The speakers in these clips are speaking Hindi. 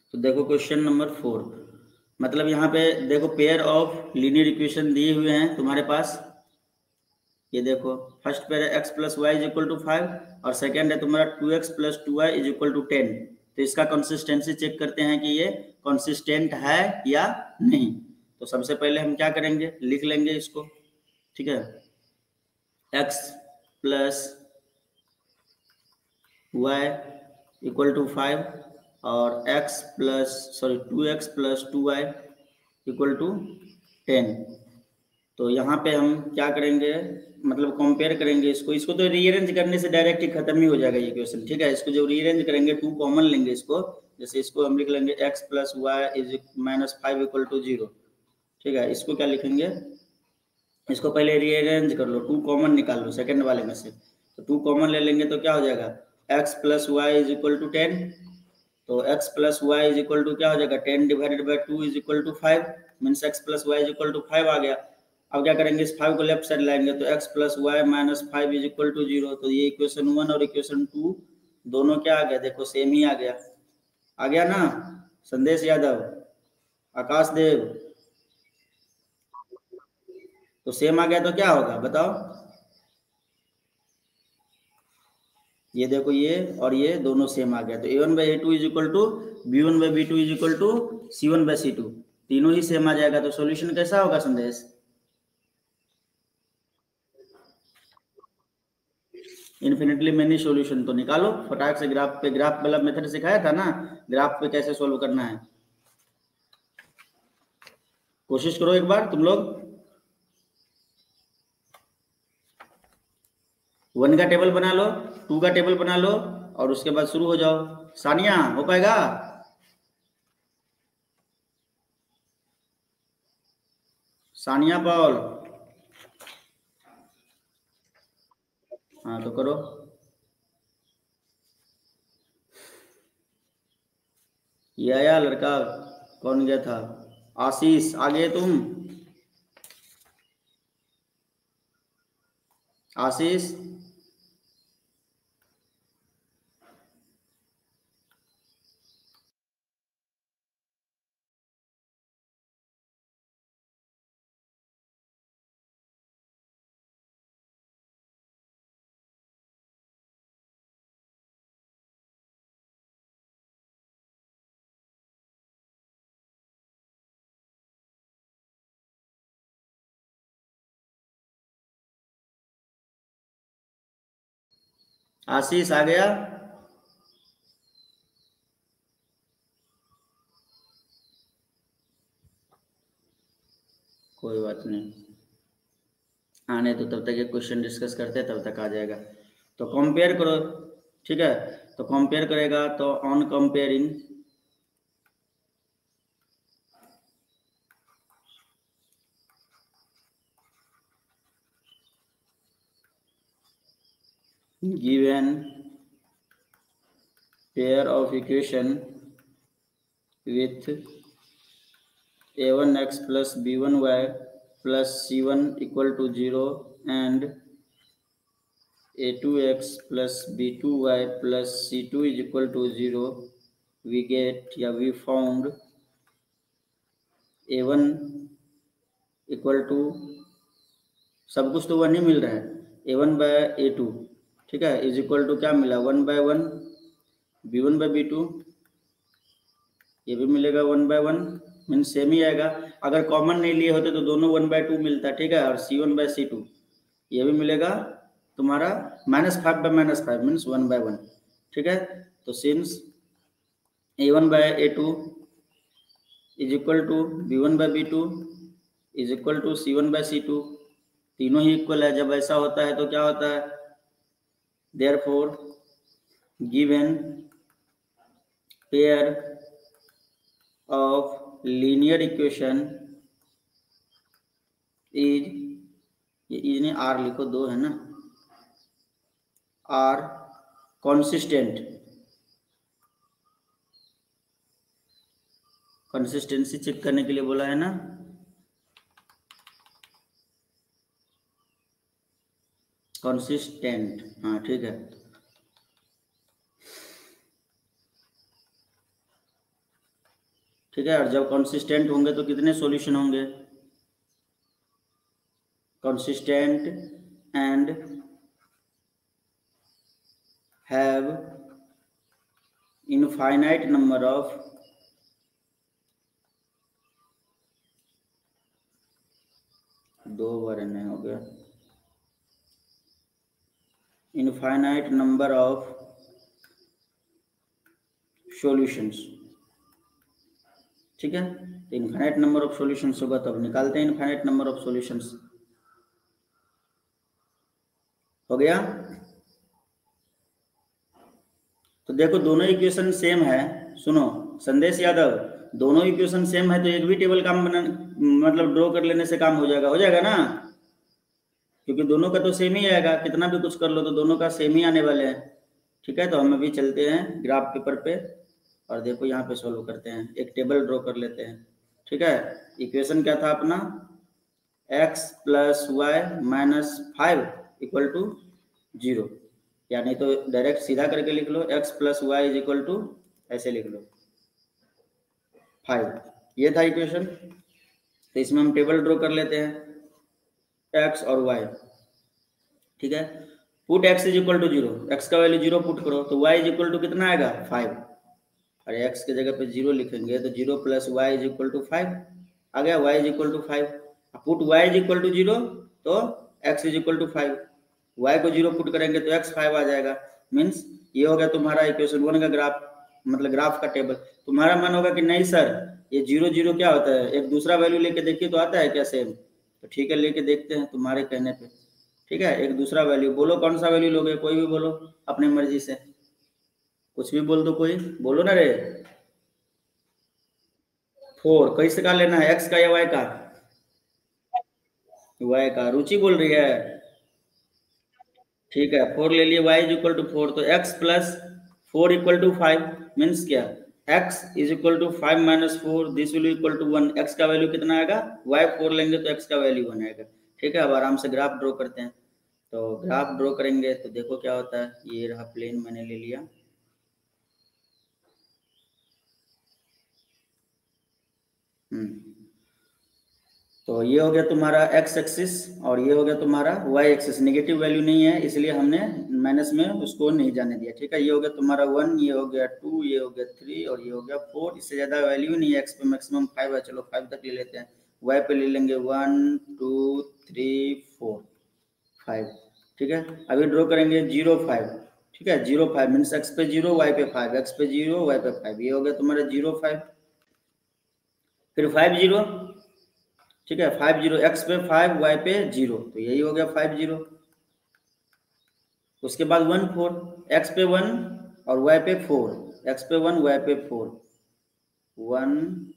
तो देखो क्वेश्चन नंबर 4, मतलब यहाँ पे देखो पेयर ऑफ लीनियर इक्वेशन दिए हुए हैं तुम्हारे पास। ये देखो फर्स्ट पेयर है x plus y is equal to 5 और सेकेंड है तुम्हारा 2x plus 2y is equal to 10। तो इसका कंसिस्टेंसी चेक करते हैं कि ये कंसिस्टेंट है या नहीं। तो सबसे पहले हम क्या करेंगे, लिख लेंगे इसको, ठीक है। x plus y equal to 5 और two x plus 2y equal to 10। तो यहाँ पे हम क्या करेंगे, मतलब कंपेयर करेंगे इसको तो रीअरेंज करने से डायरेक्ट ही खत्म ही हो जाएगा ये क्वेश्चन, ठीक है। इसको जो रीअरेंज करेंगे 2 कॉमन लेंगे इसको, जैसे इसको हम लिख लेंगे x plus y is -5 equal to 0, ठीक है। इसको क्या लिखेंगे, इसको पहले रीअरेंज कर लो, 2 कॉमन निकाल लो सेकंड वाले में से। तो 2 कॉमन ले लेंगे तो क्या हो जाएगा, x plus y is equal to 10। तो x plus y is equal to क्या हो जाएगा, 10 divided by 2 is equal to 5, means x plus y is equal to 5 आ गया। अब क्या करेंगे, इस 5 को लेफ्ट साइड लाएंगे तो x plus y minus 5 is equal to 0। तो ये इक्वेशन 1 और इक्वेशन 2 दोनों क्या आ गया, देखो सेम ही आ गया ना। संदेश यादव, आकाश देव, तो सेम आ गया तो क्या होगा बताओ। ये देखो ये और ये दोनों सेम आ गया, तो a1/a2 is equal to b1/b2 is equal to c1/c2, तीनों ही सेम आ जाएगा। तो सॉल्यूशन कैसा होगा संदेश, इन्फिनिटली मेनी सॉल्यूशन। तो निकालो फटाक से, ग्राफ वाला मेथड सिखाया था ना, ग्राफ पे कैसे सोल्व करना है, कोशिश करो एक बार तुम लोग। 1 का टेबल बना लो, 2 का टेबल बना लो और उसके बाद शुरू हो जाओ। सानिया हो पाएगा, सानिया पॉल, हाँ तो करो। ये आया लड़का, कौन गया था, आशीष आ गए तुम, आशीष। आशीष आ गया, कोई बात नहीं, आने तो तब तक ये क्वेश्चन डिस्कस करते हैं, तब तक आ जाएगा। तो कंपेयर करो, ठीक है। तो कंपेयर करेगा तो on comparing given pair of equation with a1x plus b1y plus c1 equal to 0 and a2x plus b2y plus c2 is equal to 0, we get या we found a1 equal to, सब कुछ तो 1 ही मिल रहा है, a1/a2, ठीक है, इज इक्वल टू क्या मिला 1/1 b1/b2, ये भी मिलेगा 1/1, मीन सेम ही आएगा। अगर कॉमन नहीं लिए होते तो दोनों 1/2 मिलता, ठीक है। और c1/c2 ये भी मिलेगा तुम्हारा -5/-5 मीन्स 1/1, ठीक है। तो since a1/a2 is equal to b1/b2 is equal to c1/c2, तीनों ही इक्वल है। जब ऐसा होता है तो क्या होता है, therefore given pair of linear equation is, ये इज ने आर लिखो, 2 है ना, आर कॉन्सिस्टेंट, कंसिस्टेंसी चेक करने के लिए बोला है ना, कंसिस्टेंट, हाँ ठीक है। ठीक है। और जब कंसिस्टेंट होंगे तो कितने सॉल्यूशन होंगे? Consistent and have infinite number of दो बार नहीं हो गया, इनफाइनाइट नंबर ऑफ सॉल्यूशंस। ठीक है, तो इनफाइनाइट नंबर ऑफ सॉल्यूशंस होगा तब निकालते हैं इनफाइनाइट नंबर ऑफ सॉल्यूशंस। हो गया। तो देखो दोनों इक्वेशन सेम है। सुनो संदेश यादव, दोनों इक्वेशन सेम है तो एक भी टेबल काम बना मतलब ड्रॉ कर लेने से काम हो जाएगा ना, क्योंकि दोनों का तो सेम ही आएगा, कितना भी कुछ कर लो तो दोनों का सेम ही आने वाले हैं। ठीक है, तो हम अभी चलते हैं ग्राफ पेपर पे और देखो यहाँ पे सोल्व करते हैं, एक टेबल ड्रॉ कर लेते हैं। ठीक है, इक्वेशन क्या था अपना, x plus y minus 5 equal to 0, यानी तो डायरेक्ट सीधा करके लिख लो x plus y is equal to ऐसे लिख लो 5, ये था इक्वेशन। तो इसमें हम टेबल ड्रॉ कर लेते हैं x और y। ठीक है, put x is equal to 0, x का वैल्यू 0 पुट करो तो y इज इक्वल टू कितना आएगा 5, और x के जगह पे 0 लिखेंगे तो 0 plus y is equal to 5 आ गया, y is equal to 5। Put y is equal to 0 तो x is equal to 5, y को 0 पुट करेंगे तो x 5 आ जाएगा। मीन्स ये हो गया तुम्हारा इक्वेशन 1 का ग्राफ, मतलब ग्राफ का टेबल। तुम्हारा मन होगा कि नहीं सर ये 0 0 क्या होता है, एक दूसरा वैल्यू लेके देखिए तो आता है क्या सेम, तो ठीक है लेके देखते हैं तुम्हारे कहने पे। ठीक है, एक दूसरा वैल्यू बोलो, कौन सा वैल्यू लोगे, कोई भी बोलो अपनी मर्जी से, कुछ भी बोल दो, कोई बोलो ना रे। 4 कैसे का लेना है, x का या y का? y का, रुचि बोल रही है। ठीक है, 4 ले लिए, y इज इक्वल टू 4, तो x प्लस 4 इक्वल टू 5 मीन्स क्या, x is equal to 5 minus 4 this will equal to 1, x का वैल्यू कितना आएगा, y 4 लेंगे तो x का वैल्यू 1 आएगा। ठीक है, अब आराम से ग्राफ ड्रॉ करते हैं। तो ग्राफ ड्रॉ करेंगे तो देखो क्या होता है, ये रहा प्लेन मैंने ले लिया। तो ये हो गया तुम्हारा x एक्सिस और ये हो गया तुम्हारा y एक्सिस, नेगेटिव वैल्यू नहीं है इसलिए हमने माइनस में उसको नहीं जाने दिया। ठीक है, ये हो गया तुम्हारा 1, ये हो गया 2, ये हो गया 3 और ये हो गया 4, इससे ज्यादा वैल्यू नहीं है, x पे मैक्सिमम 5 है, चलो 5 तक ले लेते हैं। y पे ले लेंगे 1 2 3 4 5। ठीक है, अभी ड्रॉ करेंगे 0 5। ठीक है, 0 5 मीन्स x पे 0 y पे 5, x पे 0 y पे 5, ये हो गया तुम्हारा 0 5, फिर 5 0। ठीक है, 5 0, x पे 5 y पे 0, तो यही हो गया 5 0। उसके बाद 1 4, x पे 1 और y पे 4, x पे 1 y पे 4, 1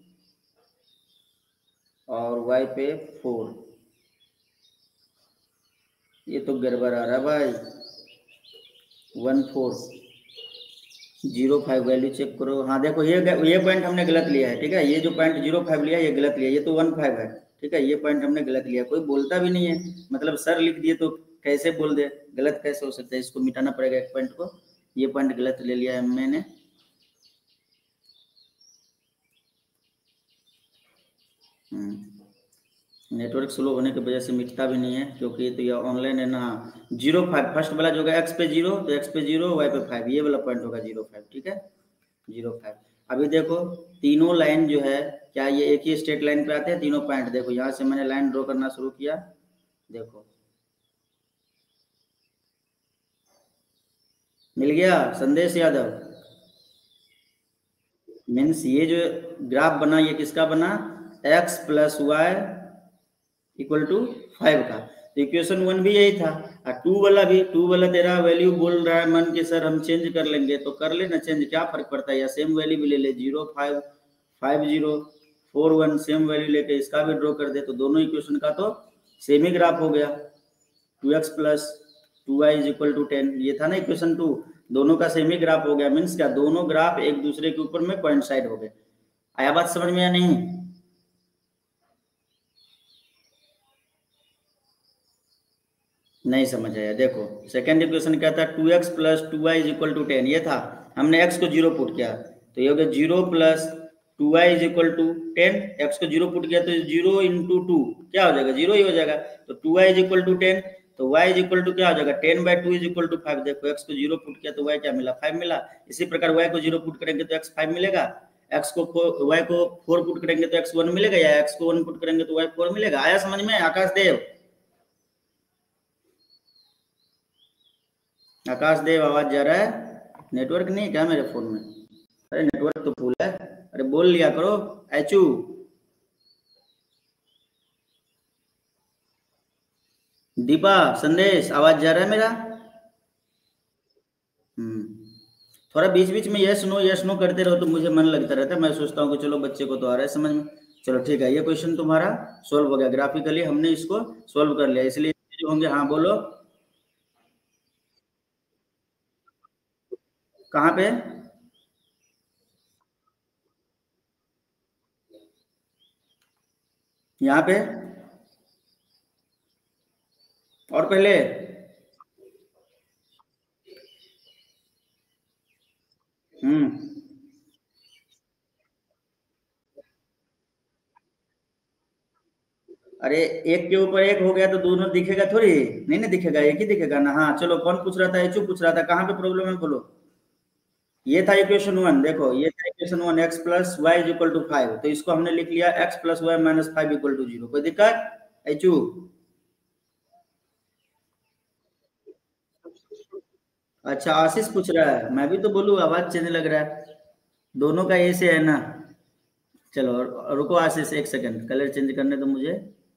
और y पे 4, ये तो गड़बड़ आ रहा है भाई। 1 4 0 5 वैल्यू चेक करो, हाँ देखो ये पॉइंट हमने गलत लिया है। ठीक है, ये जो पॉइंट 0 5 लिया ये गलत लिया, ये तो 1 5 है। ठीक है, ये पॉइंट हमने गलत लिया, कोई बोलता भी नहीं है, मतलब सर लिख दिए तो कैसे बोल दे, गलत कैसे हो सकता है, इसको मिटाना पड़ेगा एक पॉइंट को, ये पॉइंट गलत ले लिया है मैंने। नेटवर्क स्लो होने की वजह से मिटता भी नहीं है, क्योंकि तो ये ऑनलाइन है ना। 0 5 फर्स्ट वाला जो होगा x पे 0 तो x पे 0 y पे 5, ये वाला पॉइंट होगा 0 5। ठीक है, 0 5। अभी देखो तीनों लाइन जो है क्या ये एक ही स्ट्रेट लाइन पे आते हैं तीनों पॉइंट, देखो यहाँ से मैंने लाइन ड्रॉ करना शुरू किया, देखो मिल गया संदेश यादव। मीन्स ये जो ग्राफ बना ये किसका बना, x plus y equal to 5 का। तो इक्वेशन 1 भी यही था, और 2 वाला भी, 2 वाला तेरा वैल्यू बोल रहा है मन के सर हम चेंज कर लेंगे, तो कर लेना चेंज, क्या फर्क पड़ता है, या सेम वैल्यू भी ले ले 0 5 5 0 4 1, सेम वैल्यू लेके इसका भी ड्रॉ कर दे, तो दोनों इक्वेशन का तो सेम ही ग्राफ हो गया। 2x plus 2y is equal to 10, ये था ना इक्वेशन 2, दोनों का सेम ही ग्राफ हो गया। मीन्स क्या, दोनों ग्राफ एक दूसरे के ऊपर में कोइंसाइड हो गए। आया बात समझ में या नहीं? नहीं समझ आया, देखो सेकंड इक्वेशन क्या था, 2x plus 2y is equal to 10, ये था, हमने x को 0 पुट किया तो ये हो गया 0 plus 2y is equal to 10, x को 0 पुट किया तो 0 इंटू 2 क्या हो जाएगा, 0 ही हो जाएगा। तो 2y इज इक्वल टू 10, तो y इज इक्वल टू क्या हो जाएगा, 10/2 इज इक्वल टू 5। देखो x को 0 पुट किया तो y क्या मिला, 5 मिला। इसी प्रकार y को 0 पुट करेंगे तो x 5 मिलेगा, x को y को 4 पुट करेंगे तो x 1 मिलेगा, या x को 1 पुट करेंगे तो y 4 मिलेगा। आया समझ में आकाश देव? आकाश देव आवाज जा रहा है? नेटवर्क नहीं क्या मेरे फोन में? अरे नेटवर्क तो फुल है, अरे बोल लिया करो। एचू दीपा संदेश आवाज जा रहा है मेरा? थोड़ा बीच बीच में यस नो करते रहो तो मुझे मन लगता रहता है, मैं सोचता हूँ कि चलो बच्चे को तो आ रहा है समझ में। चलो ठीक है, ये क्वेश्चन तुम्हारा सोल्व हो गया, ग्राफिकली हमने इसको सोल्व कर लिया, इसलिए जो होंगे। हाँ बोलो, कहाँ पे? यहाँ पे और पहले? अरे एक के ऊपर एक हो गया तो दोनों दिखेगा थोड़ी, नहीं ना दिखेगा, एक ही दिखेगा ना। हाँ चलो, कौन पूछ रहा था? एचू पूछ रहा था, कहाँ पे प्रॉब्लम है बोलो। ये था इक्वेशन 1, देखो ये था equation 1, x plus y is equal to 5, तो इसको हमने लिख लिया x plus y minus 5 equal to 0। कोई दिक्कत एचू? अच्छा आशीष पूछ रहा है, मैं भी तो बोलूँ आवाज चेंज लग रहा है, दोनों का ए से है ना। चलो रुको आशीष, एक सेकंड कलर चेंज करने दो मुझे।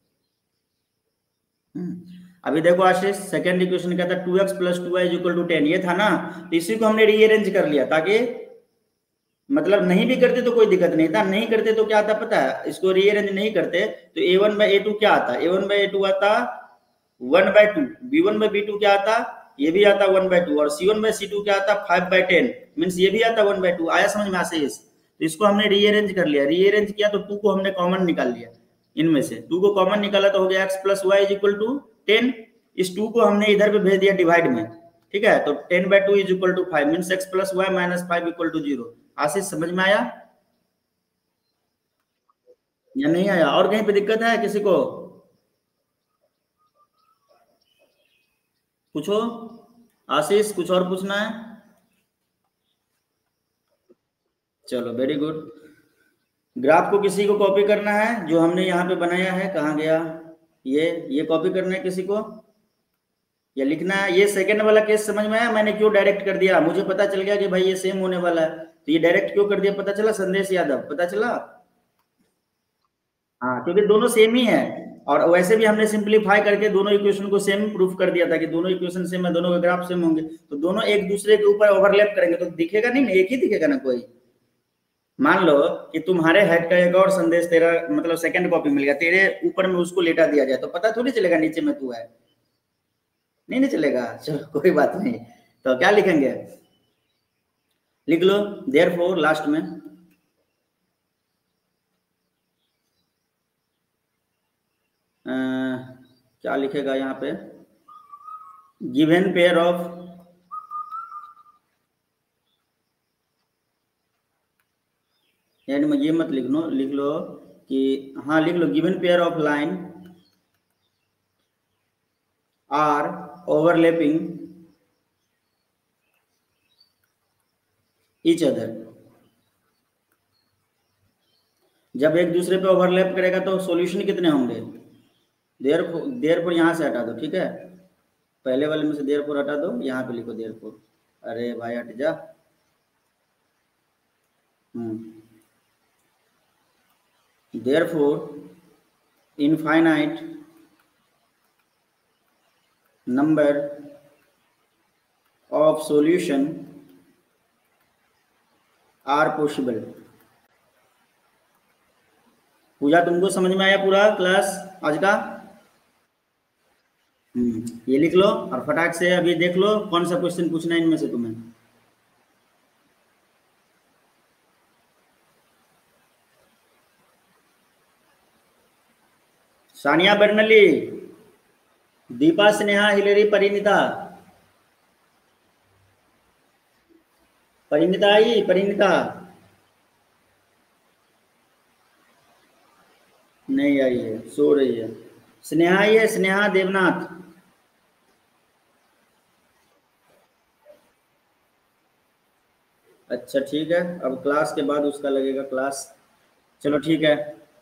अभी देखो आशीष, सेकंड इक्वेशन क्या था, 2x plus 2y is equal to 10, ये था ना। तो इसी को हमने रीअरेंज कर लिया ताकि मतलब नहीं भी करते तो कोई दिक्कत नहीं था, नहीं करते तो क्या आता पता है, इसको रीअरेंज नहीं करते तो a1/a2 क्या आता, a1/a2 आता 1/2, b1/b2 क्या आता, ये भी आता 1/2, और c1/c2 क्या आता 5/10, मीन्स ये भी आता 1/2। आया समझ में आशीष? तो इसको हमने रीअरेंज कर लिया, रीअरेंज किया तो 2 को हमने कॉमन निकाल लिया, इनमें से 2 को कॉमन निकाला तो हो गया x plus y is equal to 10। इस 2 को हमने इधर पे भेज दिया डिवाइड में, ठीक है, तो 10/2 is equal to 5 means x plus y minus 5 equal to 0। Ashish समझ में आया या नहीं आया? और कहीं पे दिक्कत है किसी को? पूछो आशीष, कुछ और पूछना है? चलो वेरी गुड। ग्राफ को किसी को कॉपी करना है जो हमने यहाँ पे बनाया है, कहाँ गया ये कॉपी करना है किसी को या लिखना है? ये सेकंड वाला केस समझ में आया मैंने क्यों डायरेक्ट कर दिया? मुझे पता चल गया कि भाई ये सेम होने वाला है, तो ये डायरेक्ट क्यों कर दिया पता चला? संदेश यादव पता चला? हाँ क्योंकि दोनों सेम ही है, और वैसे भी हमने सिंपलीफाई करके दोनों इक्वेशन को सेम प्रूफ कर दिया था कि दोनों इक्वेशन सेम है, दोनों के ग्राफ सेम होंगे, तो दोनों एक दूसरे के ऊपर ओवरलैप करेंगे तो दिखेगा नहीं ना, एक ही दिखेगा ना कोई। मान लो कि तुम्हारे हेड का एक और संदेश तेरा मतलब सेकंड कॉपी मिल गया, तेरे ऊपर में उसको लेटा दिया जाए तो पता थोड़ी चलेगा नीचे में तू है, नहीं नहीं चलेगा। चलो कोई बात नहीं, तो क्या लिखेंगे, लिख लो देयरफॉर लास्ट में। क्या लिखेगा यहाँ पे, गिवन पेयर ऑफ एंड में ये मत लिख लो कि, हाँ लिख लो given pair of line are overlapping each other. जब एक दूसरे पे ओवरलैप करेगा तो सॉल्यूशन कितने होंगे? देयरफॉर यहाँ से हटा दो, ठीक है, पहले वाले में से देयरफॉर हटा दो, यहाँ पे लिखो देयरफॉर। अरे भाई हट जा। Therefore infinite number of solution are possible. Pooja तुमको समझ में आया पूरा क्लास आज का? ये लिख लो और फटाक से अभी देख लो कौन सा क्वेश्चन पूछना है इनमें से तुम्हें। सानिया बर्नली, दीपा स्नेहा हिलेरी परिणीता, परिणीता आई परिणीता, नहीं आई है, सो रही है। स्नेहा आई है, स्नेहा देवनाथ। अच्छा ठीक है, अब क्लास के बाद उसका लगेगा क्लास। चलो ठीक है,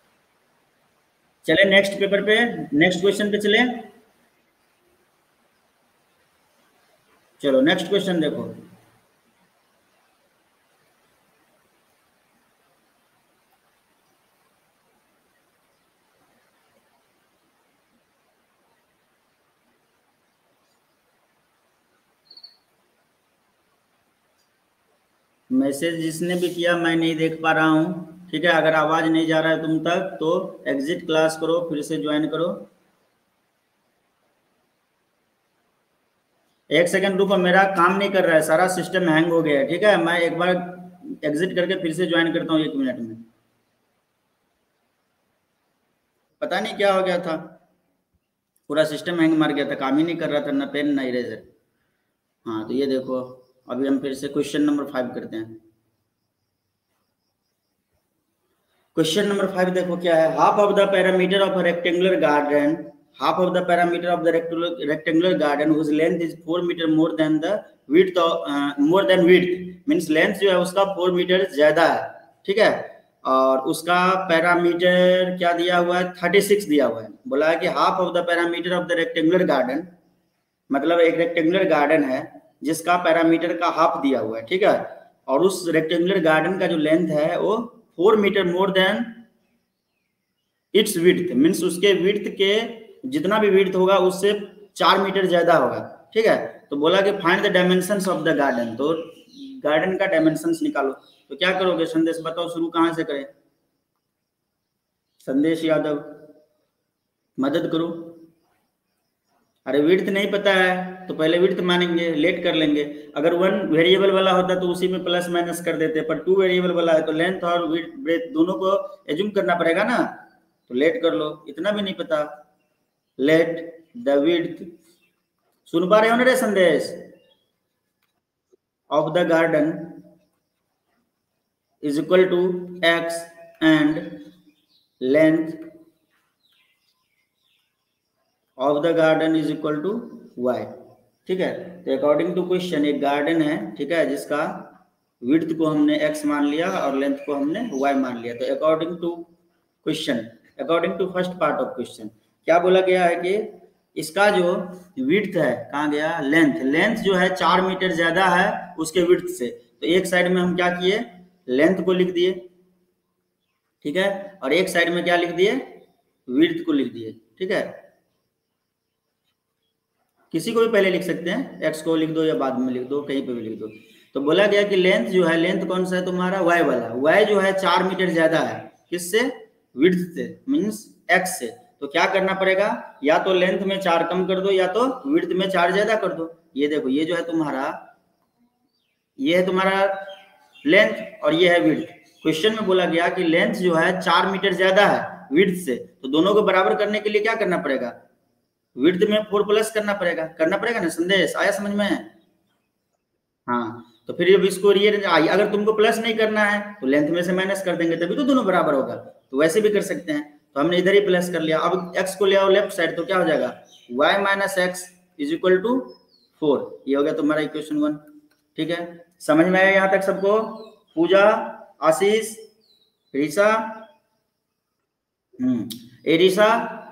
चले नेक्स्ट पेपर पे, नेक्स्ट क्वेश्चन पे चले। चलो नेक्स्ट क्वेश्चन देखो। मैसेज जिसने भी किया मैं नहीं देख पा रहा हूँ, ठीक है। अगर आवाज नहीं जा रहा है तुम तक तो एग्जिट क्लास करो, फिर से ज्वाइन करो। एक सेकंड रुको, मेरा काम नहीं कर रहा है, सारा सिस्टम हैंग हो गया है, ठीक है। मैं एक बार एग्जिट करके फिर से ज्वाइन करता हूँ 1 मिनट में। पता नहीं क्या हो गया था, पूरा सिस्टम हैंग मार गया था, काम ही नहीं कर रहा था, ना पेन ना इरेजर। हाँ तो ये देखो, अभी हम फिर से क्वेश्चन नंबर 5 करते हैं। क्वेश्चन नंबर 5 देखो क्या है। Half of the parameter of a rectangular garden, half of the parameter of the rectangular garden whose length is 4 metre more than the width, more than width means length जो है उसका 4 मीटर ज्यादा है, ठीक है। और उसका पैरामीटर क्या दिया हुआ है, 36 दिया हुआ है। बोला है कि half of the parameter of the rectangular garden, मतलब एक रेक्टेंगुलर गार्डन है जिसका पैरामीटर का हाफ दिया हुआ है, ठीक है। और उस रेक्टेंगुलर गार्डन का जो लेंथ है वो 4 metre more than its width, means उसके विड्थ के जितना भी विड्थ होगा उससे 4 मीटर ज्यादा होगा, ठीक है। तो बोला कि find the dimensions of the garden, तो गार्डन का डायमेंशंस निकालो। तो क्या करोगे संदेश, बताओ शुरू कहां से करें। संदेश यादव मदद करो। अरे विड्थ नहीं पता है तो पहले विड्थ मानेंगे, लेट कर लेंगे। अगर 1 वेरिएबल वाला होता तो उसी में प्लस माइनस कर देते, पर 2 वेरिएबल वाला है तो लेंथ और विड्थ ब्रेथ दोनों को एज्यूम करना पड़ेगा ना। तो लेट कर लो, इतना भी नहीं पता। लेट द विड्थ, सुन पा रहे हो ना रे Sandesh, of the garden is equal to x and length of the garden is equal to y, ठीक है। तो अकॉर्डिंग टू क्वेश्चन एक गार्डन है, ठीक है, जिसका विड्थ को हमने x मान लिया और लेंथ को हमने y मान लिया। तो according to question, according to first part of question क्या बोला गया है कि इसका जो विड्थ है, कहाँ गया, लेंथ, लेंथ जो है 4 मीटर ज्यादा है उसके विड्थ से। तो एक साइड में हम क्या किए, लेंथ को लिख दिए, ठीक है, और एक साइड में क्या लिख दिए, विड्थ को लिख दिए, ठीक है। किसी को भी पहले लिख सकते हैं, एक्स को लिख दो या बाद में लिख दो, कहीं पे भी लिख दो। तो बोला गया कि लेंथ जो है, लेंथ कौन सा है तुम्हारा, वाई वाला, वाई जो है 4 मीटर ज्यादा है, किससे, विड्थ से, मीन्स एक्स से। तो क्या करना पड़ेगा, या तो लेंथ में 4 कम कर दो या तो विड्थ में 4 ज्यादा कर दो। ये देखो, ये जो है तुम्हारा, ये है तुम्हारा लेंथ और ये है विड्थ। क्वेश्चन में बोला गया कि लेंथ जो है 4 मीटर ज्यादा है विड्थ से, तो दोनों को बराबर करने के लिए क्या करना पड़ेगा, विड्थ में 4 प्लस करना पड़ेगा ना। संदेश आया समझ में। हाँ तो फिर जब इसको अगर तुमको प्लस नहीं करना है तो लेंथ में से माइनस कर देंगे, तभी तो दोनों बराबर होगा। तो वैसे भी कर सकते हैं, तो हमने इधर ही प्लस कर लिया। अब x को ले आओ लेफ्ट साइड, तो क्या हो जाएगा, y minus x is equal to 4। ये हो गया तुम्हारा इक्वेशन 1, ठीक है। समझ में आया यहाँ तक सबको, पूजा, आशीष, ऋषा, एरिसा,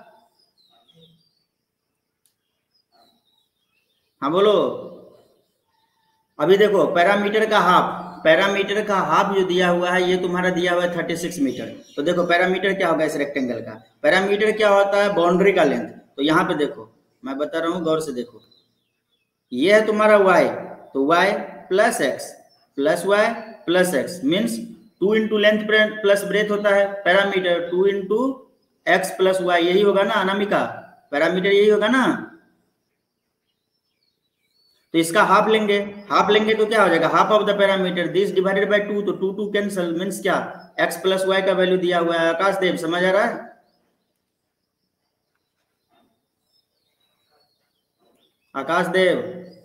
हाँ बोलो। अभी देखो पैरामीटर का हाफ, पैरामीटर का हाफ जो दिया हुआ है ये तुम्हारा दिया हुआ है 36 मीटर। तो देखो पैरामीटर क्या होगा इस रेक्टेंगल का, पैरामीटर क्या होता है, बाउंड्री का लेंथ। तो यहाँ पे देखो मैं बता रहा हूँ, गौर से देखो, ये है तुम्हारा y, तो y plus x plus y plus x means 2 into length plus breadth होता है parameter, 2 into x plus y, यही होगा ना अनामिका, पैरामीटर यही होगा ना। तो इसका हाफ लेंगे, हाफ लेंगे तो क्या हो जाएगा, half of the parameter this divided by 2, तो 2 2 कैंसिल मींस क्या, x प्लस वाई का वैल्यू दिया हुआ है। आकाश देव समझ आ रहा है, Akash Dev,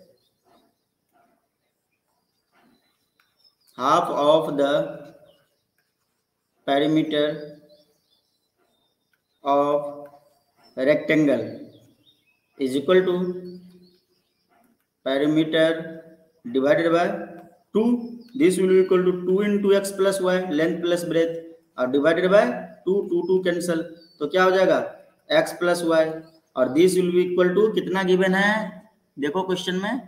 half of the parameter of rectangle is equal to perimeter divided by 2. This will be equal to 2 into x plus y, length plus breadth, और divided by 2 कैंसल, तो क्या हो जाएगा x plus y, और this will be equal to कितना गिवन है देखो क्वेश्चन में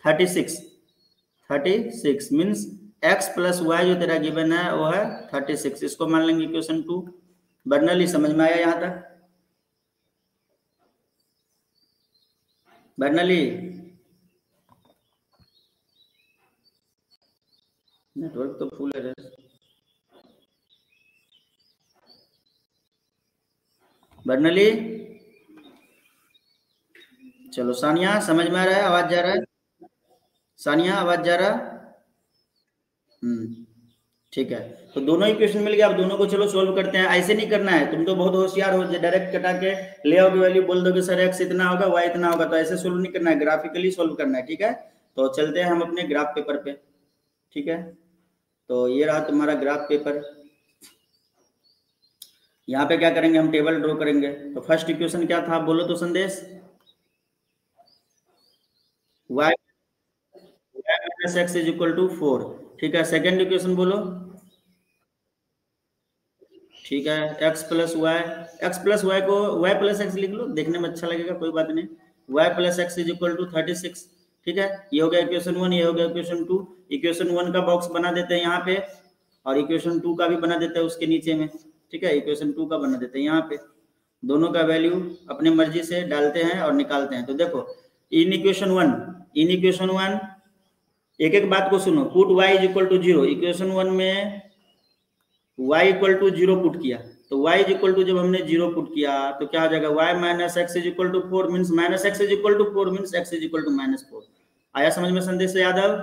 36 मीन्स x plus y जो तेरा गिवन है वो है 36, इसको मान लेंगे इक्वेशन 2। बर्नौली समझ में आया यहाँ तक? बर्नौली नेटवर्क तो फुल है। बर्नौली चलो, सानिया समझ में आ रहा है? आवाज जा रहा है? सानिया आवाज जा रहा? ठीक है, तो दोनों इक्वेशन मिल गया। अब दोनों को चलो सोल्व करते हैं। ऐसे नहीं करना है, तुम तो बहुत होशियार हो, डायरेक्ट कटा के ले आओगे वैल्यू, बोल दोगे सर x इतना होगा y इतना होगा, तो ऐसे सोल्व नहीं करना है, ग्राफिकली सोल्व करना है। ठीक है, तो चलते हैं हम अपने ग्राफ पेपर पे। ठीक है, तो ये रहा तुम्हारा ग्राफ पेपर। यहाँ पे क्या करेंगे हम, टेबल ड्रॉ करेंगे। तो फर्स्ट इक्वेशन क्या था बोलो तो Sandesh? y minus x is equal to 4। ठीक है, सेकेंड इक्वेशन बोलो। ठीक है, x प्लस वाई को y प्लस एक्स लिख लो, देखने में अच्छा लगेगा, कोई बात नहीं। y plus x is equal to 36। ठीक है, ये हो गया इक्वेशन 1, ये हो गया इक्वेशन 2। इक्वेशन 1 का बॉक्स बना देते हैं यहाँ पे, और इक्वेशन 2 का भी बना देते हैं उसके नीचे में। ठीक है, इक्वेशन 2 का बना देते हैं यहाँ पे। दोनों का वैल्यू अपने मर्जी से डालते हैं और निकालते हैं। तो देखो इन इक्वेशन 1 एक एक बात को सुनो। Put y is equal to 0, equation 1 में y इक्वल टू 0 पुट किया, तो y इज इक्वल टू जब हमने 0 पुट किया तो क्या हो जाएगा, y minus x is equal to 4 means minus x is equal to 4 means x is equal to minus 4। आया समझ में संदेश यादव?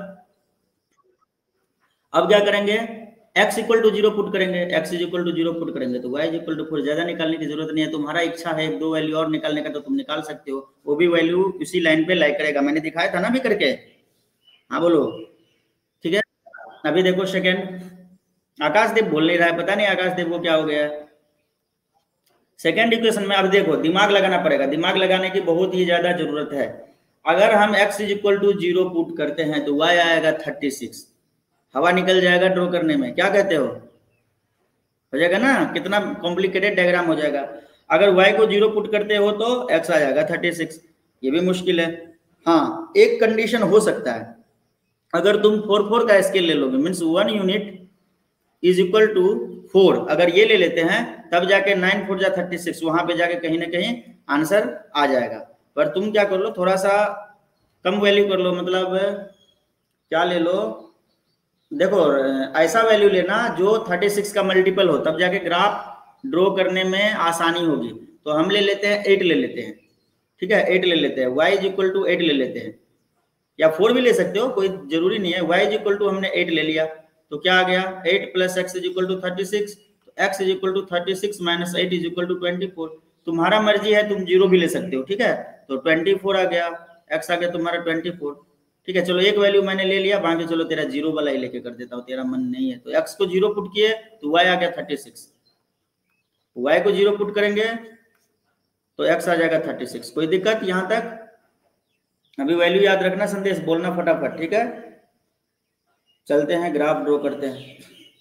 अब क्या करेंगे, x इक्वल टू 0 पुट करेंगे, x is equal to 0 put करेंगे तो y इज इक्वल टू 4। ज्यादा निकालने की जरूरत नहीं है, तुम्हारा इच्छा है 1-2 वैल्यू और निकालने का तो तुम निकाल सकते हो, वो भी वैल्यू उसी लाइन पे लाइक करेगा। मैंने दिखाया था ना भी करके, हाँ बोलो। ठीक है, अभी देखो सेकेंड, आकाशदेव बोल नहीं रहा है, पता नहीं आकाशदेव को क्या हो गया है। सेकेंड इक्वेशन में अब देखो दिमाग लगाना पड़ेगा, दिमाग लगाने की बहुत ही ज्यादा जरूरत है। अगर हम x is equal to 0 put करते हैं तो y आएगा 36, हवा निकल जाएगा ड्रॉ करने में, क्या कहते हो जाएगा ना? कितना कॉम्प्लिकेटेड डायग्राम हो जाएगा। अगर y को 0 पुट करते हो तो x आ जाएगा 36, ये भी मुश्किल है। हाँ, एक कंडीशन हो सकता है, अगर तुम 4 का स्केल ले लोगे means 1 unit is equal to 4, अगर ये ले लेते हैं तब जाके 9 4 जा 36, वहां पे जाके कहीं ना कहीं आंसर आ जाएगा। पर तुम क्या कर लो, थोड़ा सा कम वैल्यू कर लो, मतलब क्या ले लो, देखो ऐसा वैल्यू लेना जो 36 का मल्टीपल हो, तब जाके ग्राफ ड्रॉ करने में आसानी होगी। तो हम ले लेते हैं 8 ले लेते हैं। ठीक है, 8 ले लेते हैं, y इज इक्वल टू 8 ले लेते हैं, या 4 भी ले सकते हो, कोई जरूरी नहीं है। y इज इक्वल टू हमने 8 ले लिया तो क्या आ गया, 8 plus x is equal to 36, तो x is equal to 36 minus 8 is equal to 24। तुम्हारा मर्जी है, तुम 0 भी ले सकते हो। ठीक है, तो 24 आ गया, x आ गया तुम्हारा 24। ठीक है, चलो एक वैल्यू मैंने ले लिया, बाकी चलो तेरा 0 वाला ही लेके कर देता हूँ, तेरा मन नहीं है। तो x को 0 पुट किए तो y आ गया 36, y को 0 पुट करेंगे तो x आ जाएगा 36। कोई दिक्कत यहाँ तक? अभी वैल्यू याद रखना, संदेश बोलना फटाफट। ठीक है, चलते हैं ग्राफ ड्रॉ करते हैं।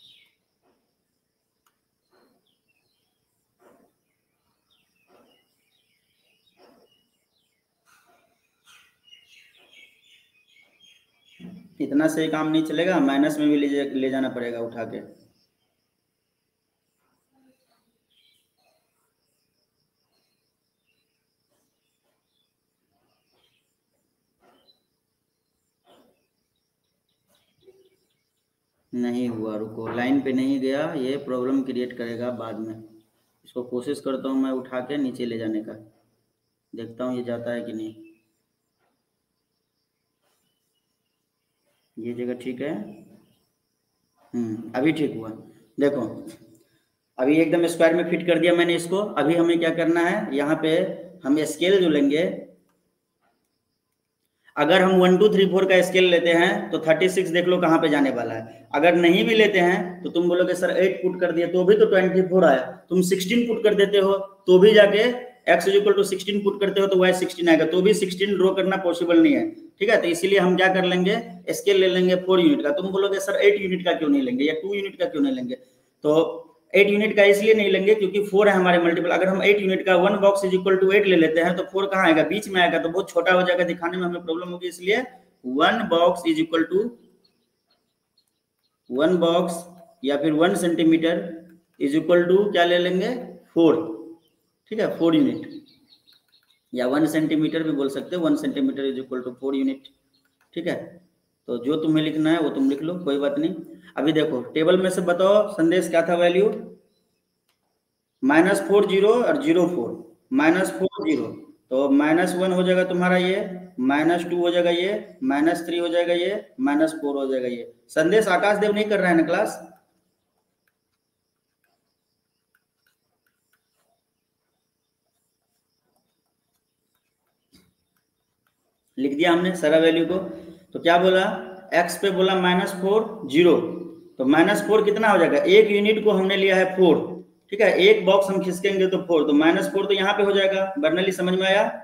इतना से काम नहीं चलेगा, माइनस में भी ले जाना पड़ेगा उठा के। नहीं हुआ, रुको, लाइन पे नहीं गया, ये प्रॉब्लम क्रिएट करेगा बाद में। इसको कोशिश करता हूँ मैं उठा के नीचे ले जाने का, देखता हूँ ये जाता है कि नहीं। ये जगह ठीक है, अभी ठीक हुआ। देखो अभी एकदम स्क्वायर में फिट कर दिया मैंने इसको। अभी हमें क्या करना है, यहाँ पे हम स्केल जो लेंगे, अगर हम 1 2 3 4 का स्केल लेते हैं तो 36 देख लो कहाँ पे जाने वाला है। अगर नहीं भी लेते हैं तो तुम बोलोगे सर 8 पुट कर दिए तो भी तो 24 आया। तुम 16 पुट कर देते हो तो भी जाके x इक्वल टू 16 पुट करते हो तो y 16 आएगा, तो भी 16 ड्रॉ करना पॉसिबल नहीं है। ठीक है, तो इसीलिए हम क्या कर लेंगे, स्केल ले लेंगे 4 यूनिट का। तुम बोलोगे सर 8 यूनिट का क्यों नहीं लेंगे या 2 यूनिट का क्यों नहीं लेंगे, तो 8 यूनिट का इसलिए नहीं लेंगे क्योंकि 4 है हमारे मल्टीपल। अगर हम 8 यूनिट का 1 बॉक्स इज इक्वल टू 8 ले लेते हैं तो 4 कहाँ आएगा, बीच में आएगा, तो बहुत छोटा हो जाएगा, दिखाने में हमें प्रॉब्लम होगी। इसलिए 1 box is equal to 1 box या फिर 1 सेंटीमीटर इज इक्वल टू क्या ले लेंगे 4। ठीक है, 4 यूनिट या 1 सेंटीमीटर भी बोल सकते हो, 1 centimetre is equal to 4 unit. ठीक है, तो जो तुम्हें लिखना है वो तुम लिख लो, कोई बात नहीं। अभी देखो टेबल में से बताओ संदेश क्या था वैल्यू, -4 0 और 0 4, -4 0, तो -1 हो जाएगा तुम्हारा ये, -2 हो जाएगा ये, -3 हो जाएगा ये, -4 हो जाएगा ये। संदेश आकाश देव नहीं कर रहा है ना क्लास, लिख दिया हमने सारा वैल्यू को। तो क्या बोला, x पे बोला -4 0, तो -4 कितना हो जाएगा, एक यूनिट को हमने लिया है 4। ठीक है, एक बॉक्स हम खिसकेंगे तो 4, तो -4 तो यहाँ पे हो जाएगा। बर्नली समझ में आया,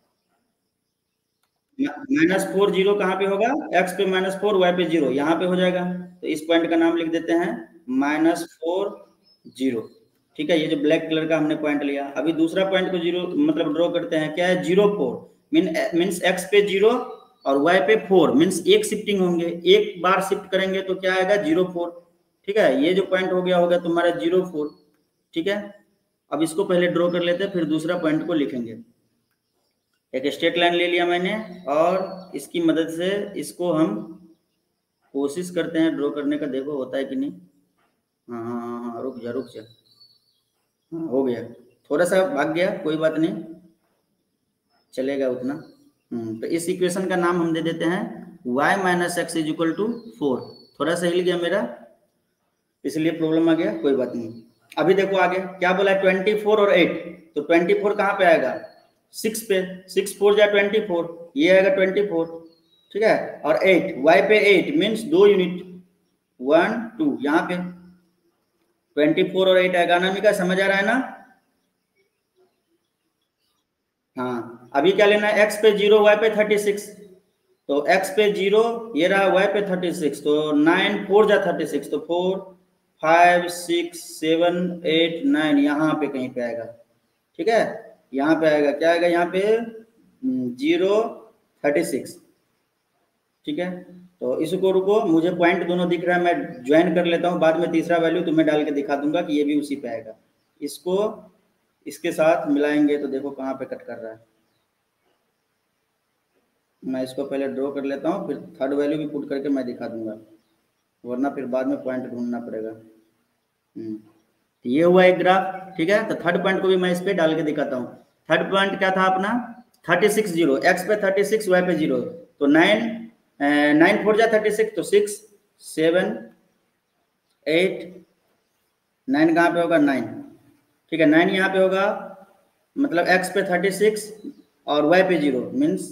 -4 0 कहाँ पे होगा, x पे -4 y पे 0, यहाँ पे हो जाएगा। तो इस पॉइंट का नाम लिख देते हैं -4 0। ठीक है, ये जो ब्लैक कलर का हमने पॉइंट लिया। अभी दूसरा पॉइंट को 0 मतलब ड्रॉ करते हैं, क्या है 0 4, मीन्स x पे 0 और y पे 4, मीन्स एक शिफ्टिंग होंगे, एक बार शिफ्ट करेंगे तो क्या आएगा 0 4। ठीक है, ये जो पॉइंट हो गया होगा तुम्हारा 0 4। ठीक है, अब इसको पहले ड्रॉ कर लेते हैं, फिर दूसरा पॉइंट को लिखेंगे। एक स्ट्रेट लाइन ले लिया मैंने और इसकी मदद से इसको हम कोशिश करते हैं ड्रॉ करने का, देखो होता है कि नहीं। हाँ हाँ हाँ हाँ, रुक जा रुक जा, हाँ हो गया, थोड़ा सा भाग गया, कोई बात नहीं, चलेगा उतना। तो इस इक्वेशन का नाम हम दे देते हैं y minus x is equal to 4। थोड़ा सा हिल गया मेरा, इसलिए प्रॉब्लम आ गया, कोई बात नहीं। अभी देखो आगे क्या बोला है, 24 और 8, तो 24 कहाँ पे आएगा, 6 पे, 6 4 जा 24, ये आएगा 24। ठीक है, और 8 y पे 8 मीन्स 2 यूनिट, 1 2, यहाँ पे 24 और 8 आएगा। अनामिका समझ आ रहा है ना, हाँ। अभी क्या लेना है, x पे 0 y पे 36, तो x पे 0 ये रहा, y पे 36, तो 9 4 जा 36, तो 4 5 6 7 8 9 यहाँ पे कहीं पे आएगा। ठीक है, यहाँ पे आएगा, क्या आएगा यहाँ पे 0 36। ठीक है, तो इसको रुको, मुझे पॉइंट दोनों दिख रहा है, मैं ज्वाइन कर लेता हूँ, बाद में तीसरा वैल्यू तुम्हें डाल के दिखा दूंगा कि ये भी उसी पे आएगा। इसको इसके साथ मिलाएंगे तो देखो कहाँ पे कट कर रहा है। मैं इसको पहले ड्रॉ कर लेता हूँ, फिर थर्ड वैल्यू भी पुट करके मैं दिखा दूंगा, वरना फिर बाद में पॉइंट ढूंढना पड़ेगा। तो ये हुआ एक ग्राफ। ठीक है, तो थर्ड पॉइंट को भी मैं इस पे डाल के दिखाता हूँ। थर्ड पॉइंट क्या था अपना, 36 0, एक्स पे 36 वाई पे 0, तो 9 9 4 जा 36, तो 6 7 8 9 कहाँ पे होगा 9। ठीक है, 9 यहाँ पे होगा, मतलब x पे 36 और y पे 0, मीन्स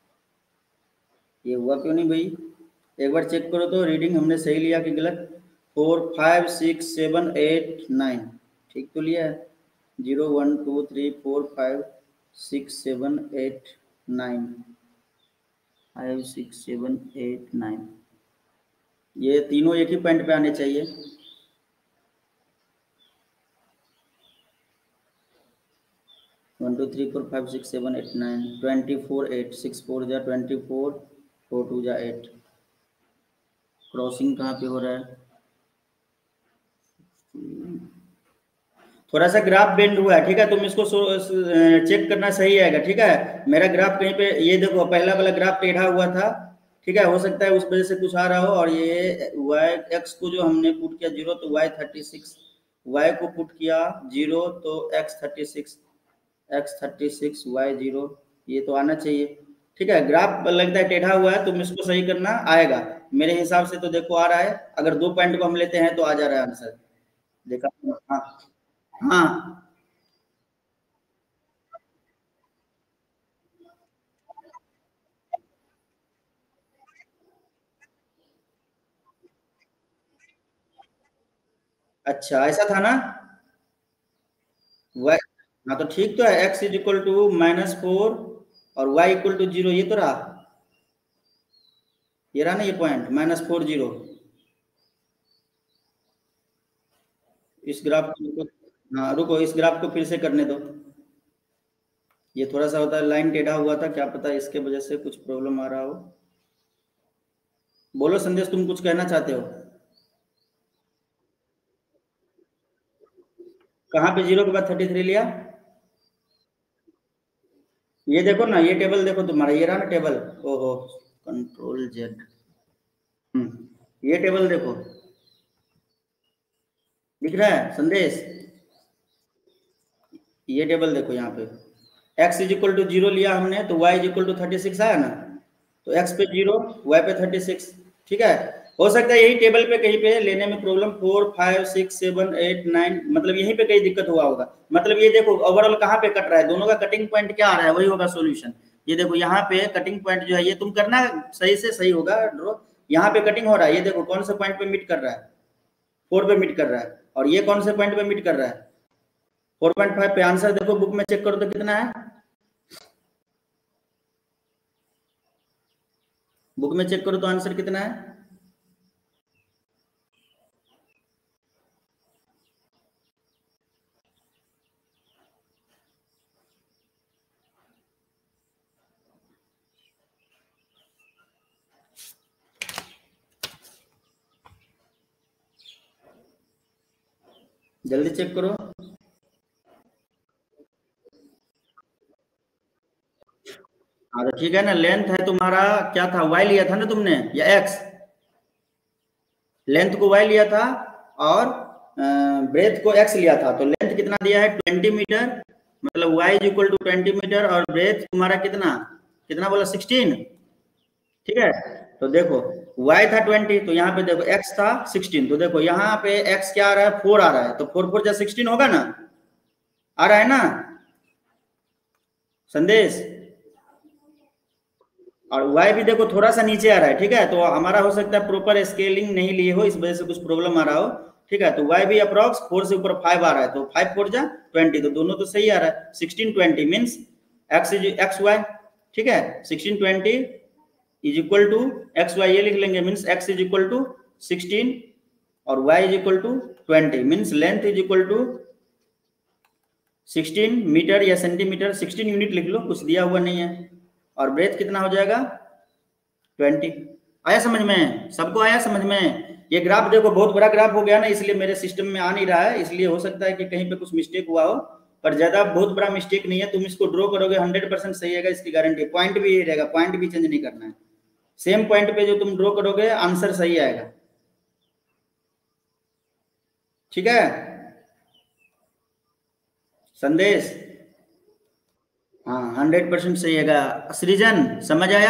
ये हुआ क्यों नहीं भाई, एक बार चेक करो तो रीडिंग हमने सही लिया कि गलत। 4 5 6 7 8 9 ठीक तो लिया है, 0 1 2 3 4 5 6 7 8 9 5 6 7 8 9, ये तीनों एक ही पॉइंट पे आने चाहिए। 1 2 3 4 5 6 7 8 9 24 8 6 4 जा 24, 4 2 जा 8, क्रॉसिंग कहाँ पे हो रहा है, थोड़ा सा ग्राफ बेंड हुआ है। ठीक है, तुम इसको चेक करना, सही आएगा। ठीक है, मेरा ग्राफ कहीं पे, ये देखो पहला वाला ग्राफ टेढ़ा हुआ था। ठीक है, हो सकता है उस वजह से कुछ आ रहा हो। और ये y x को जो हमने पुट किया 0, तो y 36, y को पुट किया 0, तो x 36 y 0, ये तो आना चाहिए। ठीक है, ग्राफ लगता है टेढ़ा हुआ है, तुम इसको सही करना, आएगा मेरे हिसाब से। तो देखो आ रहा है, अगर 2 पॉइंट को हम लेते हैं तो आ जा रहा है आंसर, देखा। हाँ हाँ अच्छा ऐसा था ना, वाई, हाँ तो ठीक तो है, एक्स इज इक्वल टू -4 और वाई इक्वल टू 0, ये तो रहा, ये रहा ना ये पॉइंट -4 0। इस ग्राफ को रुको, हाँ रुको, इस ग्राफ को फिर से करने दो। ये थोड़ा सा होता है, लाइन टेढ़ा हुआ था, क्या पता इसके वजह से कुछ प्रॉब्लम आ रहा हो। बोलो संदेश, तुम कुछ कहना चाहते हो? कहाँ पे 0 के बाद 33 लिया? ये देखो ना, ये टेबल देखो तुम्हारा, ये रहा ना टेबल। ओहो, Ctrl Z। ये टेबल देखो, दिख रहा है संदेश? ये टेबल देखो यहाँ पे, x इज इक्वल टू 0 लिया हमने तो y इज इक्वल टू 36 आया ना, तो x पे 0, y पे 36। ठीक है, हो सकता है यही टेबल पे कहीं पे लेने में प्रॉब्लम, 4 5 6 7 8 9, मतलब यहीं पे कहीं दिक्कत हुआ होगा। मतलब ये देखो ओवरऑल कहाँ पे कट रहा है, दोनों का कटिंग पॉइंट क्या आ रहा है, वही होगा सॉल्यूशन। ये देखो यहाँ पे कटिंग पॉइंट जो है, ये तुम करना सही से सही होगा ड्रॉ। यहाँ पे कटिंग हो रहा है, ये देखो कौन से पॉइंट पे मीट कर रहा है, 4 पे मीट कर रहा है, और ये कौन से पॉइंट पे मीट कर रहा है, 4.5 पे। आंसर देखो बुक में चेक करो तो कितना है, बुक में चेक करो तो आंसर कितना है। जल्दी चेक करो। हाँ तो ठीक है ना, लेंथ है तुम्हारा, क्या था, वाई लिया था ना तुमने या एक्स? लेंथ को वाई लिया था और ब्रेथ को एक्स लिया था, तो लेंथ कितना दिया है, 20 मीटर, मतलब y is equal to 20 metre, और ब्रेथ तुम्हारा कितना, कितना बोला, 16। ठीक है, तो देखो y था 20, तो यहाँ पे देखो x था 16, तो देखो यहाँ पे x क्या आ रहा है, 4 आ रहा है, तो 4 4 जा 16 होगा ना, आ रहा है ना संदेश? और y भी देखो थोड़ा सा नीचे आ रहा है, ठीक है, तो हमारा हो सकता है प्रॉपर स्केलिंग नहीं लिए हो, इस वजह से कुछ प्रॉब्लम आ रहा हो। ठीक है, तो y भी अप्रॉक्स 4 से ऊपर 5 आ रहा है, तो 5 4 जा 20, तो दोनों तो सही आ रहा है, 16 20 means x is x y. ठीक है, 16 20 is equal to x y, ये लिख लेंगे, means x is equal to 16 और y is equal to 20, means length is equal to 16 metre या सेंटीमीटर, 16 यूनिट लिख लो, कुछ दिया हुआ नहीं है, और ब्रेथ कितना हो जाएगा 20। आया समझ में, सबको आया समझ में? ये ग्राफ देखो बहुत बड़ा ग्राफ हो गया ना, इसलिए मेरे सिस्टम में आ नहीं रहा है, इसलिए हो सकता है कि कहीं पे कुछ मिस्टेक हुआ हो, पर ज्यादा बहुत बड़ा मिस्टेक नहीं है, तुम इसको ड्रॉ करोगे 100% सही है, इसकी गारंटी। पॉइंट भी यही रहेगा, पॉइंट भी चेंज नहीं करना है, सेम पॉइंट पे जो तुम ड्रॉ करोगे आंसर सही आएगा। ठीक है संदेश? हाँ 100% सही है। सृजन समझ आया?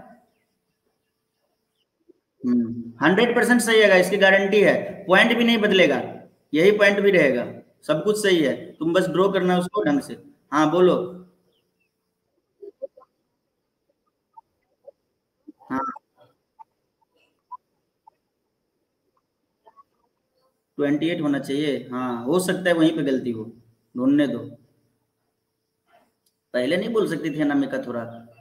100% सही है, इसकी गारंटी है, पॉइंट भी नहीं बदलेगा, यही पॉइंट भी रहेगा, सब कुछ सही है, तुम बस ड्रॉ करना उसको ढंग से। हाँ बोलो। हाँ 28 होना चाहिए, हाँ हो सकता है वहीं पे गलती हो, ढूंढने दो, पहले नहीं बोल सकती थी अनामिका थोड़ा?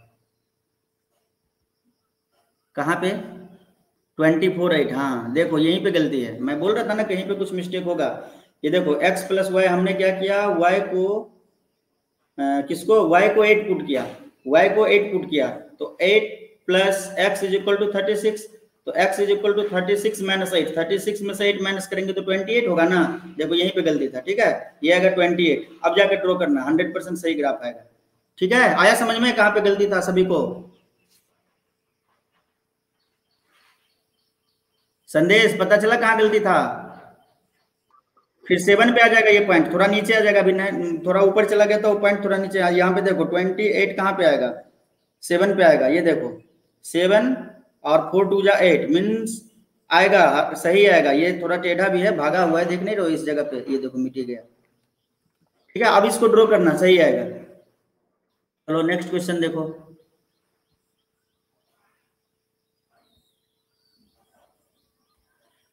कहाँ पे 24 8, हाँ देखो यहीं पे गलती है, मैं बोल रहा था ना कहीं पे कुछ मिस्टेक होगा। ये देखो x प्लस वाई, हमने क्या किया, y को किसको, y को 8 पुट किया, y को 8 पुट किया, तो 8 plus x is equal to 36, तो x is equal to 36 minus 8, 36 में से 8 माइनस करेंगे तो 28 होगा ना, देखो यहीं पे गलती था। ठीक है, ये आएगा 28, अब जाकर ड्रॉ करना, 100% सही ग्राफ आएगा। ठीक है, आया समझ में कहाँ पे गलती था सभी को? संदेश पता चला कहाँ गलती था? फिर 7 पे आ जाएगा, ये पॉइंट थोड़ा नीचे आ जाएगा, अभी थोड़ा ऊपर चला गया तो पॉइंट थोड़ा नीचे, यहाँ पे देखो 28 कहाँ पे आएगा, 7 पे आएगा, ये देखो 7 और 4 2 जा 8 मीन्स आएगा, सही आएगा। ये थोड़ा टेढ़ा भी है, भागा हुआ है, देख नहीं रहो इस जगह पे, ये देखो मिट गया। ठीक है, अब इसको ड्रॉ करना, सही आएगा। चलो नेक्स्ट क्वेश्चन देखो।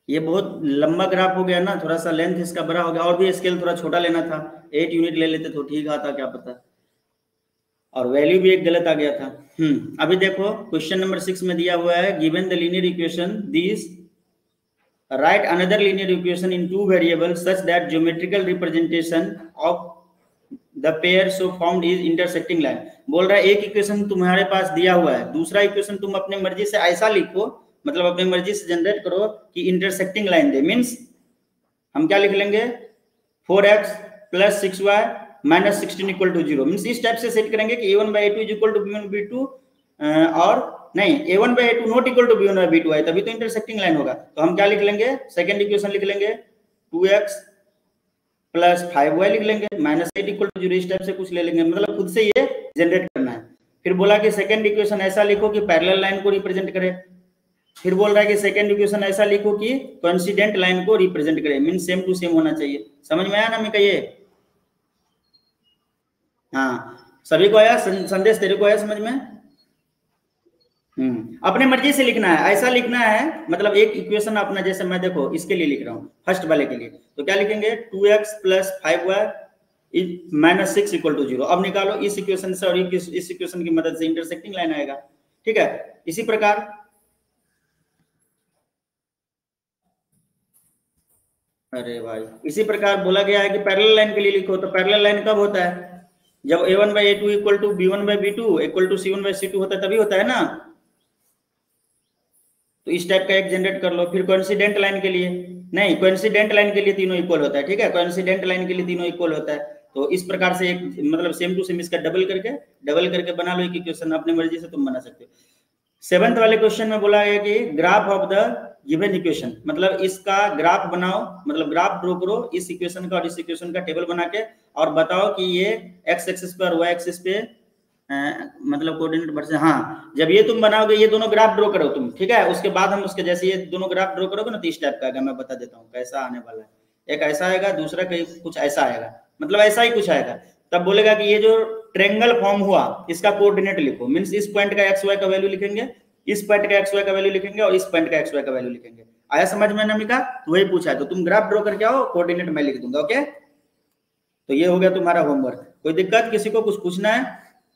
ये बहुत लंबा ग्राफ हो गया ना, थोड़ा सा लेंथ इसका बड़ा हो गया, और भी स्केल थोड़ा छोटा लेना था, 8 यूनिट ले लेते तो ठीक आता, क्या पता, और वैल्यू भी एक गलत आ गया था। अभी देखो क्वेश्चन नंबर 6 में दिया हुआ है, given the linear equation this write another linear equation in two variables such that geometrical representation of the pair so formed is intersecting line। बोल रहा है एक इक्वेशन तुम्हारे पास दिया हुआ है, दूसरा इक्वेशन तुम अपने मर्जी से ऐसा लिखो, मतलब अपनी मर्जी से जनरेट करो कि इंटरसेक्टिंग लाइन दे। मीन्स हम क्या लिख लेंगे, 4x plus 6y minus 16 equal to 0। Means इस टाइप से सेट करेंगे कि a1/a2 is equal to b1/b2 और नहीं, a1/a2 not equal to b1/b2 है, तभी तो इंटरसेक्टिंग लाइन होगा। तो हम क्या लिख लेंगे, सेकंड इक्वेशन लिख लेंगे 2x प्लस 5y लिख लेंगे माइनस 8 इक्वल टू 0। इस टाइप से कुछ ले लेंगे, मतलब खुद से ये जनरेट करना है। फिर बोला कि सेकंड इक्वेशन ऐसा लिखो कि पैरेलल लाइन को रिप्रेजेंट करे। फिर बोल रहा है कि सेकंड इक्वेशन ऐसा लिखो कि कोइंसिडेंट लाइन को रिप्रेजेंट करे, मीन सेम टू सेम होना चाहिए। समझ में आया ना अमिका ये? हाँ, सभी को आया संदेश, तेरे को आया समझ में? अपने मर्जी से लिखना है, ऐसा लिखना है, मतलब एक इक्वेशन अपना, जैसे मैं देखो इसके लिए लिख रहा हूँ फर्स्ट वाले के लिए, तो क्या लिखेंगे 2x plus 5y minus 6 equal to 0। अब निकालो इस इक्वेशन से और इस इक्वेशन की मदद से इंटरसेक्टिंग लाइन आएगा। ठीक है, इसी प्रकार अरे भाई इसी प्रकार बोला गया है कि पैरेलल लाइन के लिए लिखो, तो पैरेलल लाइन कब होता है, जब a1/a2 equal to b1/b2 equal to c1/c2 होता है, तभी होता है ना। तो इस टाइप का एक जनरेट कर लो। फिर कोइंसिडेंट लाइन के लिए, नहीं कोइंसिडेंट लाइन के लिए तीनों इक्वल होता है। ठीक है, कोइंसिडेंट लाइन के लिए तीनों इक्वल होता है। तो इस प्रकार से एक मतलब सेम टू सेम इसका डबल करके बना लो एक इक्वेशन, अपनी मर्जी से तुम बना सकते हो। 7th वाले क्वेश्चन में बोला गया कि graph of the given equation, मतलब इसका ग्राफ बनाओ, मतलब ग्राफ ड्रॉ करो इस इक्वेशन का और इस इक्वेशन का टेबल बना के, और बताओ कि ये एक्स एक्सिस पे और वाई एक्सिस पे मतलब कोऑर्डिनेट वर्सेस। हाँ, जब ये तुम बनाओगे, ये दोनों ग्राफ ड्रॉ करो तुम, ठीक है, उसके बाद हम उसके जैसे ये दोनों ग्राफ ड्रॉ करोगे ना, तो इस टाइप का आएगा। मैं बता देता हूँ कैसा आने वाला है, एक ऐसा आएगा, दूसरा कहीं कुछ ऐसा आएगा, मतलब ऐसा ही कुछ आएगा। तब बोलेगा कि ये जो ट्रायंगल फॉर्म हुआ इसका कोऑर्डिनेट लिखो। मींस इस पॉइंट का एक्स वाई का वैल्यू लिखेंगे, इस पॉइंट का एक्स वाई का वैल्यू लिखेंगे, और इस पॉइंट का एक्स वाई का वैल्यू लिखेंगे। आया समझ में नमिका? तो वही पूछा है, तो तुम ग्राफ ड्रॉ करके आओ, कोऑर्डिनेट मैं लिख दूंगा। ओके, तो ये हो गया तुम्हारा होमवर्क। कोई दिक्कत, किसी को कुछ पूछना है?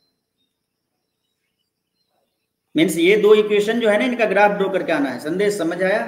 मीन्स ये दो इक्वेशन जो है ना, इनका ग्राफ ड्रॉ करके आना है। संदेश समझ आया?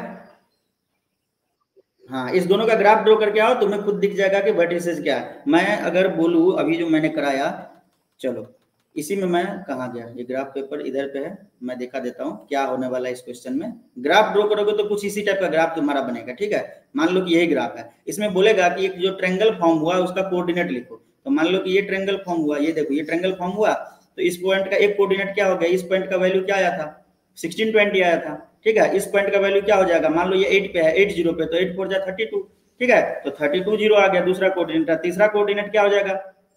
हाँ, इस दोनों का ग्राफ ड्रॉ करके आओ, तुम्हें खुद दिख जाएगा कि वर्टिसेस क्या है। मैं अगर बोलूं अभी जो मैंने कराया, चलो इसी में मैं कहाँ गया, ये ग्राफ पेपर इधर पे है, मैं दिखा देता हूँ क्या होने वाला है इस क्वेश्चन में। ग्राफ ड्रॉ करोगे तो कुछ इसी टाइप का ग्राफ तुम्हारा बनेगा। ठीक है, मान लो कि यही ग्राफ है, इसमें बोलेगा कि एक जो ट्रायंगल फॉर्म हुआ उसका कोऑर्डिनेट लिखो। तो मान लो कि ये ट्रायंगल फॉर्म हुआ, ये देखो ये ट्रायंगल फॉर्म हुआ, तो इस पॉइंट का एक कोऑर्डिनेट क्या हो गया, इस पॉइंट का वैल्यू क्या आया था, 1620 आया था। ठीक है, इस पॉइंट का वैल्यू क्या हो जाएगा, मान लो ये 8 पे है, 80 पे, तो 8 4 जा 32। ठीक है, तो 32 0 आ गया दूसरा कोऑर्डिनेट। तीसरा कोऑर्डिनेट क्या हो जाएगा,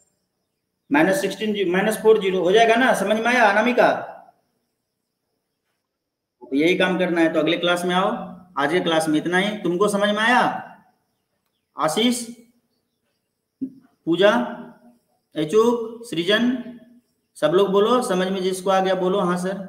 -16 -4 0 हो जाएगा ना। समझ में आया अनामिका? तो यही काम करना है। तो अगले क्लास में आओ, आज के क्लास में इतना ही। तुमको समझ में आया? आशीष, पूजा, एचुक, सृजन, सब लोग बोलो समझ में, जिसको आ गया बोलो हाँ सर।